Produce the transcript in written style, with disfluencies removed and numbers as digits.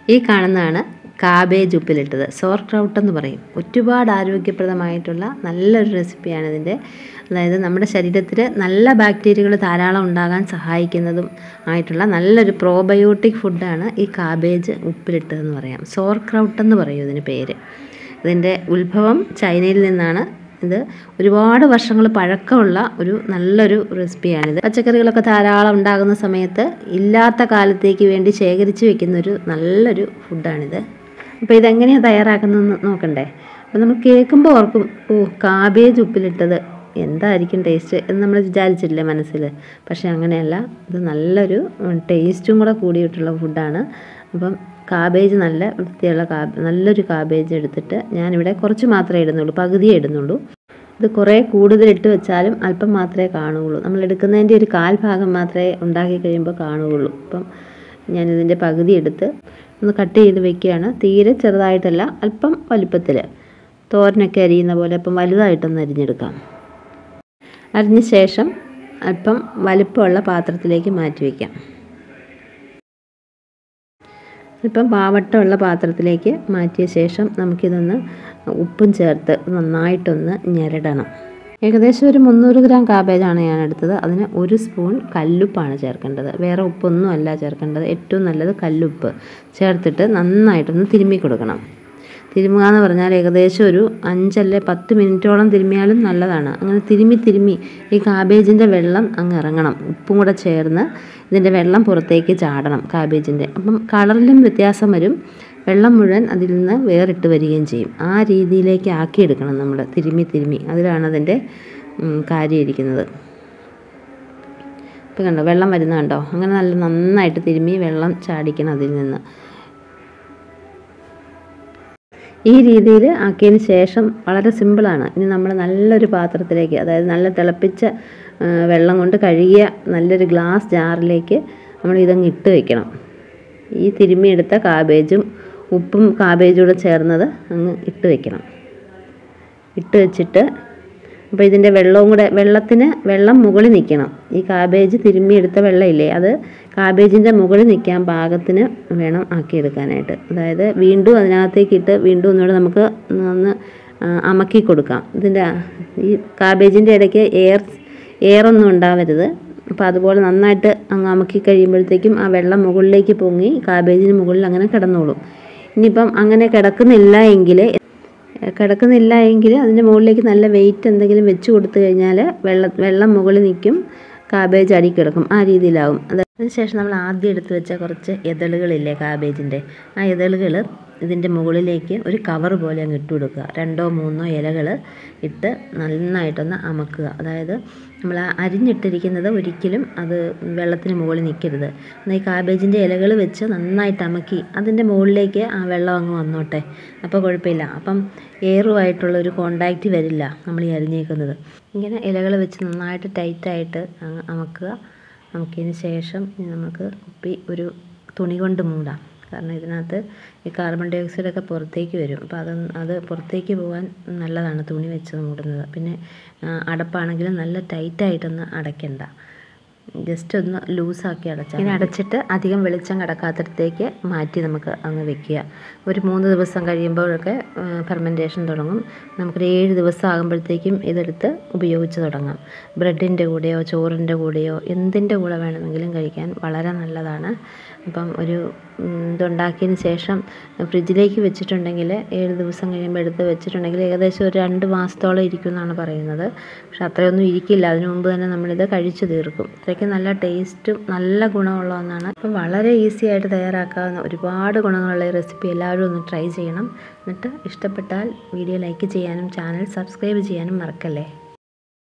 ഈ കാണുന്നതാണ് കാബേജ് ഉപ്പിലിട്ടത്. സോർക്രൗട്ട് എന്ന് പറയും. ഒരുപാട് ആരോഗ്യപ്രദമായിട്ടുള്ള നല്ലൊരു റെസിപ്പിയാണ് ഇതിൻ്റെ. അതായത് നമ്മുടെ ശരീരത്തിൽ നല്ല ബാക്ടീരിയകൾ ധാരാളം ഉണ്ടാകാൻ സഹായിക്കുന്നതും ആയിട്ടുള്ള നല്ലൊരു പ്രോബയോട്ടിക് ഫുഡാണ് ഈ കാബേജ് ഉപ്പിലിട്ടതെന്ന് പറയാം. സോർക്രൗട്ട് എന്ന് പറയും ഇതിന് പേര്. ഇതിൻ്റെ ഉത്ഭവം ചൈനയിൽ നിന്നാണ്. ഇത് ഒരുപാട് വർഷങ്ങൾ പഴക്കമുള്ള ഒരു നല്ലൊരു റെസിപ്പിയാണിത്. പച്ചക്കറികളൊക്കെ ധാരാളം ഉണ്ടാകുന്ന സമയത്ത് ഇല്ലാത്ത കാലത്തേക്ക് വേണ്ടി ശേഖരിച്ച് വെക്കുന്നൊരു നല്ലൊരു ഫുഡാണിത്. അപ്പോൾ ഇതെങ്ങനെയാണ് തയ്യാറാക്കുന്നതെന്ന് നോക്കണ്ടേ? അപ്പോൾ നമ്മൾ കേൾക്കുമ്പോൾ ഓർക്കും, കാബേജ് ഉപ്പിലിട്ടത് എന്തായിരിക്കും ടേസ്റ്റ് എന്ന് നമ്മൾ വിചാരിച്ചില്ലേ മനസ്സിൽ. പക്ഷേ അങ്ങനെയല്ല, ഇത് നല്ലൊരു ടേസ്റ്റും കൂടെ കൂടിയിട്ടുള്ള ഫുഡാണ്. അപ്പം കാബേജ് നല്ല വൃത്തിയുള്ള നല്ലൊരു കാബേജ് എടുത്തിട്ട് ഞാനിവിടെ കുറച്ച് മാത്രമേ ഇടുന്നുള്ളൂ, പകുതിയേ ഇടുന്നുള്ളൂ. ഇത് കുറേ കൂടുതലിട്ട് വെച്ചാലും അല്പം മാത്രമേ കാണുകയുള്ളൂ. നമ്മൾ എടുക്കുന്നതിൻ്റെ ഒരു കാൽ ഭാഗം മാത്രമേ ഉണ്ടാക്കി കഴിയുമ്പോൾ കാണുകയുള്ളൂ. അപ്പം ഞാനിതിൻ്റെ പകുതി എടുത്ത് ഒന്ന് കട്ട് ചെയ്ത് വെക്കുകയാണ്. തീരെ ചെറുതായിട്ടല്ല, അല്പം വലുപ്പത്തിൽ, തോരനൊക്കെ അരിയുന്ന പോലെ അപ്പം വലുതായിട്ടൊന്ന് അരിഞ്ഞെടുക്കാം. അരിഞ്ഞ ശേഷം അല്പം വലുപ്പമുള്ള പാത്രത്തിലേക്ക് മാറ്റി വയ്ക്കാം. ഇപ്പം പാവട്ടമുള്ള പാത്രത്തിലേക്ക് മാറ്റിയ ശേഷം നമുക്കിതൊന്ന് ഉപ്പും ചേർത്ത് നന്നായിട്ടൊന്ന് ഞെരടണം. ഏകദേശം ഒരു 300 ഗ്രാം കാബേജാണ് ഞാൻ എടുത്തത്. അതിന് 1 സ്പൂൺ കല്ലുപ്പാണ് ചേർക്കേണ്ടത്. വേറെ ഉപ്പൊന്നും അല്ല ചേർക്കേണ്ടത്. ഏറ്റവും നല്ലത് കല്ലുപ്പ് ചേർത്തിട്ട് നന്നായിട്ടൊന്ന് തിരുമ്മി കൊടുക്കണം. തിരുമുക എന്ന് പറഞ്ഞാൽ ഏകദേശം ഒരു 5 അല്ലെ 10 മിനിറ്റോളം തിരുമ്മിയാലും നല്ലതാണ്. അങ്ങനെ തിരുമ്മി ഈ കാബേജിൻ്റെ വെള്ളം അങ്ങ് ഇറങ്ങണം. ഉപ്പും കൂടെ ചേർന്ന് ഇതിൻ്റെ വെള്ളം പുറത്തേക്ക് ചാടണം കാബേജിൻ്റെ. അപ്പം കളറിലും വ്യത്യാസം വരും, വെള്ളം മുഴുവൻ അതിൽ നിന്ന് വേറിട്ട് വരികയും ചെയ്യും. ആ രീതിയിലേക്ക് ആക്കിയെടുക്കണം നമ്മൾ തിരുമ്മി. അതിലാണ് അതിൻ്റെ കാര്യം ഇരിക്കുന്നത്. ഇപ്പം കണ്ടോ വെള്ളം വരുന്ന കണ്ടോ? അങ്ങനെ നന്നായിട്ട് തിരുമ്മി വെള്ളം ചാടിക്കണം അതിൽ നിന്ന്. ഈ രീതിയിൽ ആക്കിയതിന് ശേഷം വളരെ സിമ്പിളാണ്. ഇനി നമ്മൾ നല്ലൊരു പാത്രത്തിലേക്ക്, അതായത് നല്ല തിളപ്പിച്ച വെള്ളം കൊണ്ട് കഴുകിയ നല്ലൊരു ഗ്ലാസ് ജാറിലേക്ക് നമ്മൾ ഇതങ്ങ് ഇട്ട് വയ്ക്കണം. ഈ തിരുമ്മിയെടുത്ത കാബേജും ഉപ്പും കാബേജും കൂടെ ചേർന്നത് അങ്ങ് ഇട്ട് വയ്ക്കണം. ഇട്ട് വെച്ചിട്ട് അപ്പോൾ ഇതിൻ്റെ വെള്ളം മുകളിൽ നിൽക്കണം. ഈ കാബേജ് തിരുമ്മിയെടുത്ത വെള്ളമില്ലേ, അത് കാബേജിൻ്റെ മുകളിൽ നിൽക്കാൻ പാകത്തിന് വേണം ആക്കിയെടുക്കാനായിട്ട്. അതായത് വീണ്ടും അതിനകത്തേക്ക് ഇട്ട് വീണ്ടും ഒന്നുകൂടെ നമുക്ക് ഒന്ന് അമക്കി കൊടുക്കാം. ഇതിൻ്റെ ഈ കാബേജിൻ്റെ ഇടയ്ക്ക് എയറൊന്നും ഉണ്ടാവരുത്. അപ്പോൾ അതുപോലെ നന്നായിട്ട് അങ്ങ് അമക്കി കഴിയുമ്പോഴത്തേക്കും ആ വെള്ളം മുകളിലേക്ക് പൊങ്ങി കാബേജിന് മുകളിൽ അങ്ങനെ കിടന്നോളും. ഇനിയിപ്പം അങ്ങനെ കിടക്കുന്നില്ല എങ്കിൽ അതിൻ്റെ മുകളിലേക്ക് നല്ല വെയിറ്റ് എന്തെങ്കിലും വെച്ച് കൊടുത്തു കഴിഞ്ഞാൽ വെള്ളം മുകളിൽ നിൽക്കും, കാബേജ് അടി കിടക്കും. ആ രീതിയിലാവും. അതിനുശേഷം നമ്മൾ ആദ്യം എടുത്ത് വെച്ച കുറച്ച് ഇതളുകളില്ലേ കാബേജിൻ്റെ, ആ ഇതളുകൾ ഇതിൻ്റെ മുകളിലേക്ക് ഒരു കവർ പോലെ അങ്ങ് ഇട്ട് കൊടുക്കുക. 2 or 3 ഇലകൾ ഇട്ട് നന്നായിട്ടൊന്ന് അമക്കുക. അതായത് നമ്മൾ അരിഞ്ഞിട്ടിരിക്കുന്നത് ഒരിക്കലും അത് വെള്ളത്തിന് മുകളിൽ നിൽക്കരുത്. എന്നാൽ ഈ കാബേജിൻ്റെ ഇലകൾ വെച്ച് നന്നായിട്ട് അമക്കി അതിൻ്റെ മുകളിലേക്ക് ആ വെള്ളം അങ്ങ് വന്നോട്ടെ. അപ്പോൾ കുഴപ്പമില്ല. അപ്പം എയറുമായിട്ടുള്ളൊരു കോണ്ടാക്റ്റ് വരില്ല നമ്മൾ ഈ അരിഞ്ഞേക്കുന്നത്. ഇങ്ങനെ ഇലകൾ വെച്ച് നന്നായിട്ട് ടൈറ്റായിട്ട് അമക്കുക. അമക്കിയതിന് ശേഷം നമുക്ക് കുപ്പി ഒരു തുണി കൊണ്ട് മൂടാം. കാരണം ഇതിനകത്ത് ഈ കാർബൺ ഡൈ ഓക്സൈഡൊക്കെ പുറത്തേക്ക് വരും. അപ്പോൾ അത് പുറത്തേക്ക് പോകാൻ നല്ലതാണ് തുണി വെച്ച് മൂടുന്നത്. പിന്നെ അടപ്പാണെങ്കിലും നല്ല ടൈറ്റായിട്ടൊന്ന് അടയ്ക്കണ്ട, ജസ്റ്റ് ഒന്ന് ലൂസാക്കി അടച്ചാൽ. ഇങ്ങനെ അടച്ചിട്ട് അധികം വെളിച്ചം കിടക്കാത്തിടത്തേക്ക് മാറ്റി നമുക്ക് അങ്ങ് വെക്കുക. ഒരു 3 ദിവസം കഴിയുമ്പോഴൊക്കെ ഫെർമെൻറ്റേഷൻ തുടങ്ങും. നമുക്കൊരു 7 ദിവസം ആകുമ്പോഴത്തേക്കും ഇതെടുത്ത് ഉപയോഗിച്ച് തുടങ്ങാം. ബ്രെഡിൻ്റെ കൂടെയോ ചോറിൻ്റെ കൂടെയോ എന്തിൻ്റെ കൂടെ വേണമെങ്കിലും കഴിക്കാൻ വളരെ നല്ലതാണ്. അപ്പം ഇതുണ്ടാക്കിയതിന് ശേഷം ഫ്രിഡ്ജിലേക്ക് വെച്ചിട്ടുണ്ടെങ്കിൽ 7 ദിവസം കഴിയുമ്പോൾ എടുത്ത് വെച്ചിട്ടുണ്ടെങ്കിൽ ഏകദേശം ഒരു 2 മാസത്തോളം ഇരിക്കും എന്നാണ് പറയുന്നത്. പക്ഷെ അത്രയൊന്നും ഇരിക്കില്ല, അതിനു മുമ്പ് തന്നെ നമ്മളിത് കഴിച്ചു തീർക്കും. ഇത്രയ്ക്ക് നല്ല ടേസ്റ്റും നല്ല ഗുണമുള്ള ഒന്നാണ്. അപ്പം വളരെ ഈസി ആയിട്ട് തയ്യാറാക്കാവുന്ന ഒരുപാട് ഗുണങ്ങളുള്ള ഈ റെസിപ്പി എല്ലാവരും ഒന്ന് ട്രൈ ചെയ്യണം. എന്നിട്ട് ഇഷ്ടപ്പെട്ടാൽ വീഡിയോ ലൈക്ക് ചെയ്യാനും ചാനൽ സബ്സ്ക്രൈബ് ചെയ്യാനും മറക്കല്ലേ.